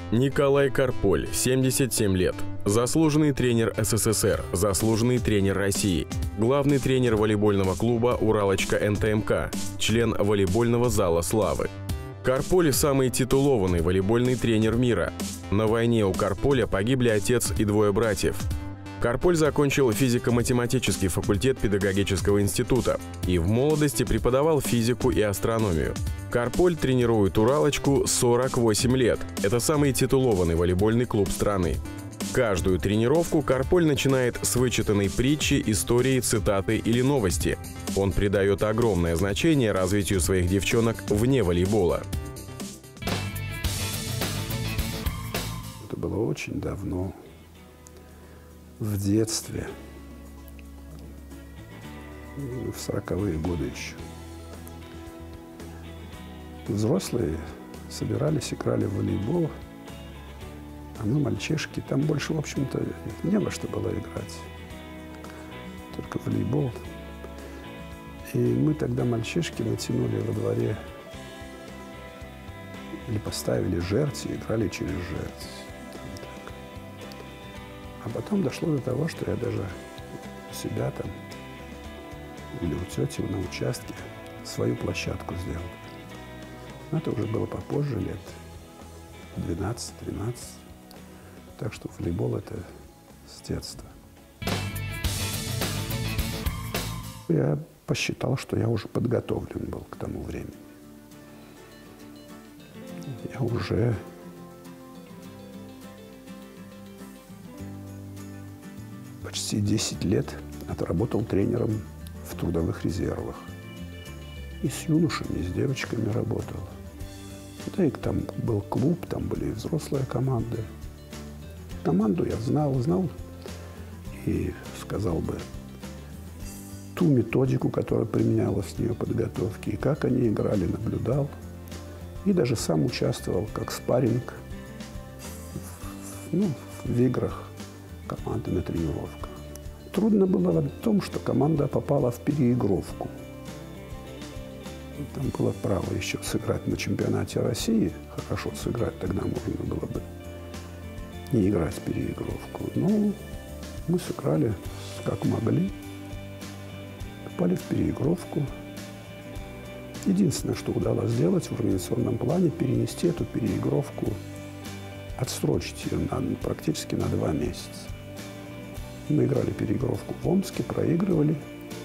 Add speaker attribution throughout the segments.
Speaker 1: Николай Карполь, 77 лет. Заслуженный тренер СССР, заслуженный тренер России, главный тренер волейбольного клуба «Уралочка НТМК», член волейбольного зала славы. Карполь – самый титулованный волейбольный тренер мира. На войне у Карполя погибли отец и двое братьев. Карполь закончил физико-математический факультет педагогического института и в молодости преподавал физику и астрономию. Карполь тренирует «Уралочку» 48 лет. Это самый титулованный волейбольный клуб страны. Каждую тренировку Карполь начинает с вычитанной притчи, истории, цитаты или новости. Он придает огромное значение развитию своих девчонок вне волейбола.
Speaker 2: Это было очень давно. В детстве, в 40-е годы еще. Взрослые собирались, играли в волейбол, а мы, мальчишки, там больше, в общем-то, не во что было играть, только волейбол. И мы тогда, мальчишки, натянули во дворе или поставили жерти, играли через жерти. А потом дошло до того, что я даже у себя там или у тети на участке свою площадку сделал. Но это уже было попозже, лет 12-13. Так что волейбол – это с детства. Я посчитал, что я уже подготовлен был к тому времени. Я уже почти 10 лет отработал тренером в трудовых резервах. И с юношами, и с девочками работал. Да и там был клуб, там были и взрослые команды. Команду я знал и сказал бы ту методику, которая применялась в ее подготовке, и как они играли, наблюдал. И даже сам участвовал как спарринг в играх команды на тренировках. Трудно было в том, что команда попала в переигровку. Там было право еще сыграть на чемпионате России. Хорошо сыграть, тогда можно было бы не играть в переигровку. Но мы сыграли как могли. Попали в переигровку. Единственное, что удалось сделать в организационном плане, перенести эту переигровку, отсрочить ее практически на 2 месяца. Мы играли переигровку в Омске, проигрывали.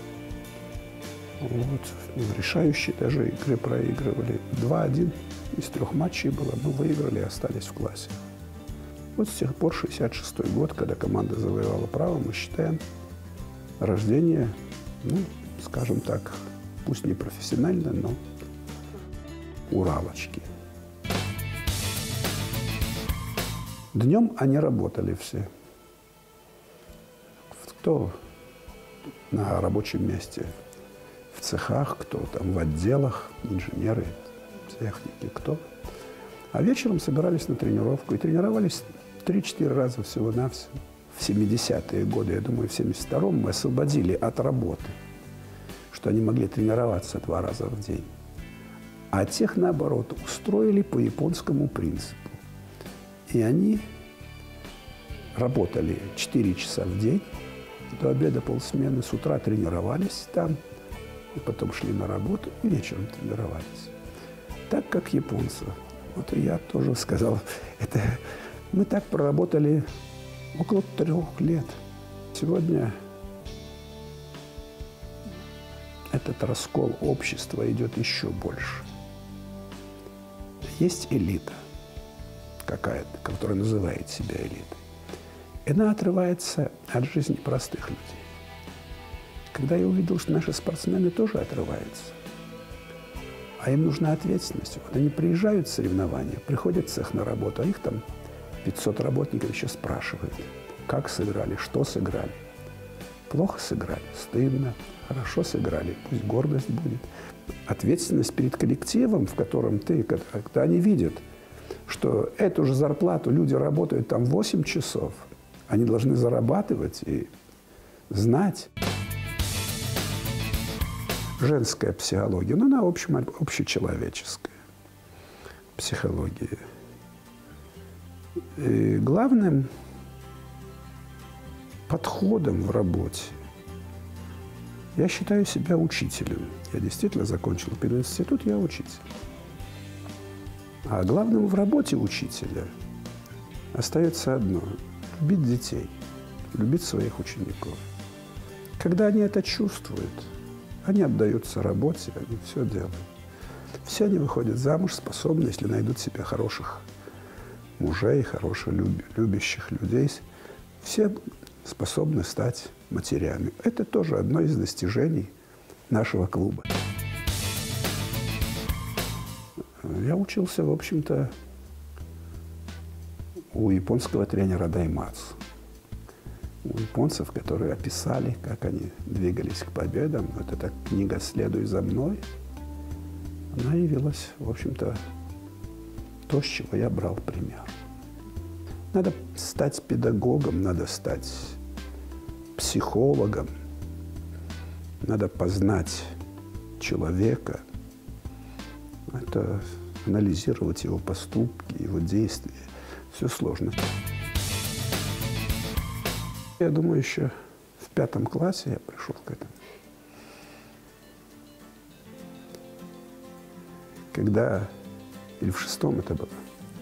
Speaker 2: В решающей даже игры проигрывали. 2-1 из 3 матчей было. Мы выиграли и остались в классе. Вот с тех пор, 66-й год, когда команда завоевала право, мы считаем рождение, скажем так, пусть не профессионально, но Уралочки. Днем они работали все. Кто на рабочем месте, в цехах, кто там в отделах, инженеры, техники, кто. А вечером собирались на тренировку и тренировались 3-4 раза всего-навсего. В 70-е годы, я думаю, в 72-м мы освободили от работы, что они могли тренироваться 2 раза в день. А тех, наоборот, устроили по японскому принципу. И они работали 4 часа в день, до обеда полсмены, с утра тренировались там, и потом шли на работу, и вечером тренировались. Так, как японцы. Вот и я тоже сказал, мы так проработали около 3 лет. Сегодня этот раскол общества идет еще больше. Есть элита какая-то, которая называет себя элитой. И она отрывается от жизни простых людей. Когда я увидел, что наши спортсмены тоже отрываются, а им нужна ответственность. Вот они приезжают в соревнования, приходят в цех на работу, а их там 500 работников еще спрашивают, как сыграли, что сыграли. Плохо сыграли, стыдно, хорошо сыграли, пусть гордость будет. Ответственность перед коллективом, в котором ты, когда они видят, что эту же зарплату люди работают там 8 часов, они должны зарабатывать и знать. Женская психология, но она, в общем, общечеловеческая психология. И главным подходом в работе я считаю себя учителем. Я действительно закончил пединститут, я учитель. А главным в работе учителя остается одно – любить детей, любить своих учеников. Когда они это чувствуют, они отдаются работе, они все делают. Все они выходят замуж, способны, если найдут себе хороших мужей, хороших любящих людей, все способны стать матерями. Это тоже одно из достижений нашего клуба. Я учился, в общем-то, у японского тренера Даймацу. У японцев, которые описали, как они двигались к победам. Вот эта книга «Следуй за мной», она явилась, в общем-то, то, с чего я брал пример. Надо стать педагогом, надо стать психологом, надо познать человека, это анализировать его поступки, его действия. Все сложно. Я думаю, еще в 5 классе я пришел к этому. Когда, или в 6 это было,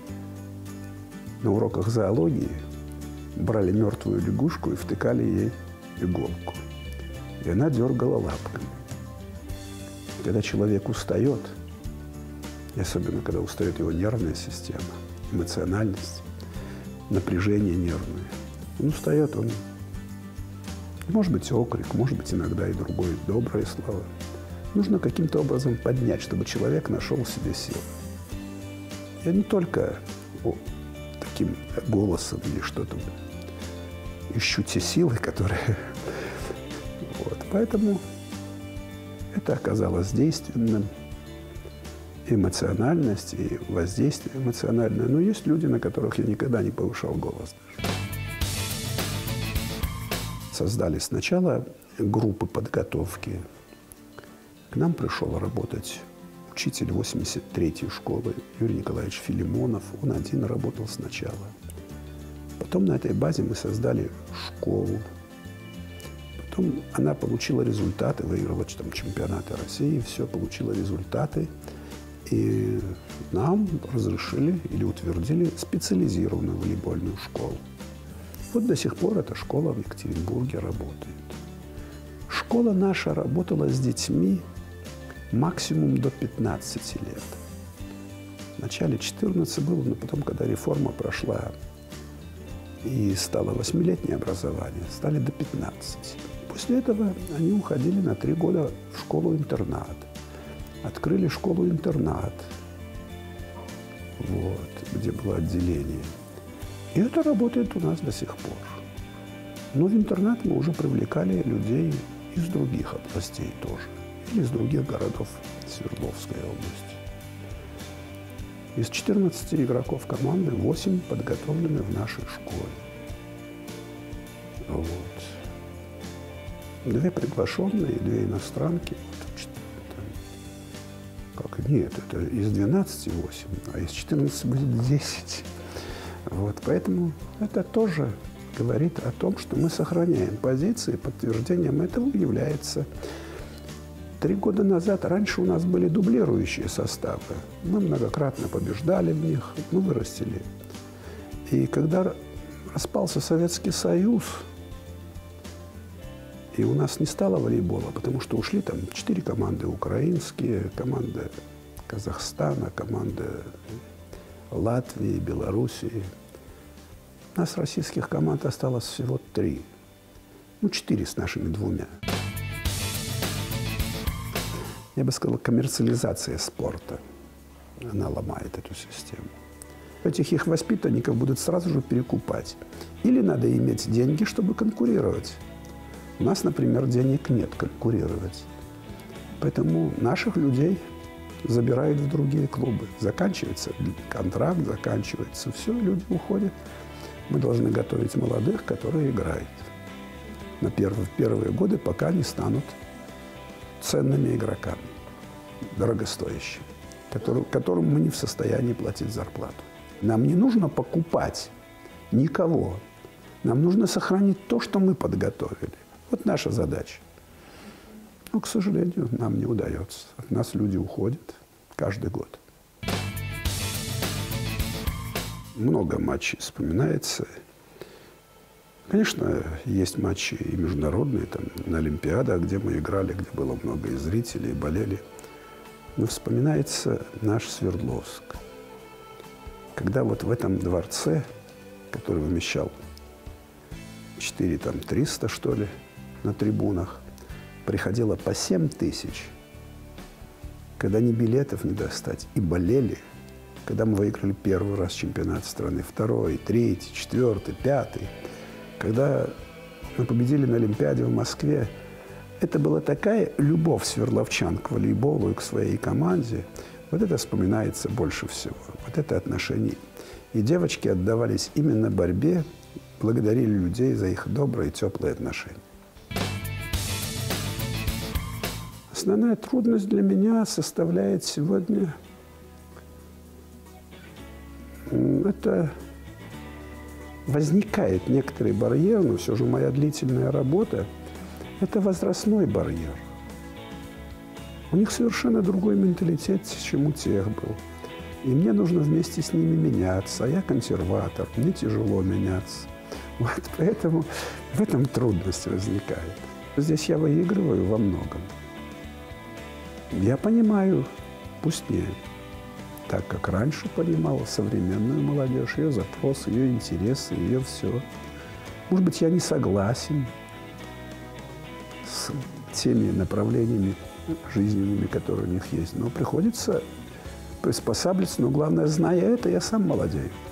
Speaker 2: на уроках зоологии брали мертвую лягушку и втыкали ей иголку. И она дергала лапками. Когда человек устает, и особенно когда устает его нервная система, эмоциональность, напряжение нервное, он устает, он, может быть, окрик, может быть, иногда и другое доброе слово. Нужно каким-то образом поднять, чтобы человек нашел в себе силы. Я не только таким голосом или что-то ищу те силы, которые... Вот. Поэтому это оказалось действенным. Эмоциональность и воздействие эмоциональное. Но есть люди, на которых я никогда не повышал голос даже. Создали сначала группы подготовки. К нам пришел работать учитель 83-й школы Юрий Николаевич Филимонов. Он один работал сначала. Потом на этой базе мы создали школу. Потом она получила результаты, выиграла там чемпионаты России, все получила результаты. И нам разрешили или утвердили специализированную волейбольную школу. Вот до сих пор эта школа в Екатеринбурге работает. Школа наша работала с детьми максимум до 15 лет. Вначале 14 было, но потом, когда реформа прошла и стало 8-летнее образование, стали до 15. После этого они уходили на 3 года в школу-интернат. Открыли школу-интернат, вот, где было отделение. И это работает у нас до сих пор. Но в интернат мы уже привлекали людей из других областей тоже. Или из других городов Свердловской области. Из 14 игроков команды 8 подготовлены в нашей школе. Вот. 2 приглашенные, 2 иностранки. Как? Нет, это из 12 8, а из 14 будет 10. Вот, поэтому это тоже говорит о том, что мы сохраняем позиции. Подтверждением этого является 3 года назад. Раньше у нас были дублирующие составы. Мы многократно побеждали в них, мы вырастили. И когда распался Советский Союз, и у нас не стало волейбола, потому что ушли там 4 команды украинские, команда Казахстана, команда Латвии, Белоруссии. У нас российских команд осталось всего 3. Ну, 4 с нашими 2. Я бы сказал, коммерциализация спорта. Она ломает эту систему. Этих их воспитанников будут сразу же перекупать. Или надо иметь деньги, чтобы конкурировать. У нас, например, денег нет конкурировать. Поэтому наших людей забирают в другие клубы. Заканчивается контракт, заканчивается все, люди уходят. Мы должны готовить молодых, которые играют. На первые годы, пока они станут ценными игроками, дорогостоящими, которым мы не в состоянии платить зарплату. Нам не нужно покупать Никого. Нам нужно сохранить то, что мы подготовили. Вот наша задача. Но, к сожалению, нам не удается. От нас люди уходят каждый год. Много матчей вспоминается. Конечно, есть матчи и международные, там, на Олимпиадах, где мы играли, где было много и зрителей, и болели. Но вспоминается наш Свердловск. Когда вот в этом дворце, который вмещал 300, что ли, на трибунах, приходило по 7 тысяч, когда ни билетов не достать, и болели, когда мы выиграли первый раз чемпионат страны, второй, третий, четвертый, пятый, когда мы победили на Олимпиаде в Москве, это была такая любовь свердловчан к волейболу и к своей команде. Вот это вспоминается больше всего. Вот это отношение. И девочки отдавались именно борьбе, благодарили людей за их добрые, теплые отношения. Основная трудность для меня составляет сегодня это возникает некоторый барьер, но все же моя длительная работа – это возрастной барьер. У них совершенно другой менталитет, чем у тех был. И мне нужно вместе с ними меняться, а я консерватор, мне тяжело меняться. Вот поэтому в этом трудность возникает. Здесь я выигрываю во многом. Я понимаю, пусть не так, как раньше понимал современную молодежь, ее запросы, ее интересы, ее все. Может быть, я не согласен с теми направлениями жизненными, которые у них есть, но приходится приспосабливаться. Но главное, зная это, я сам молодею.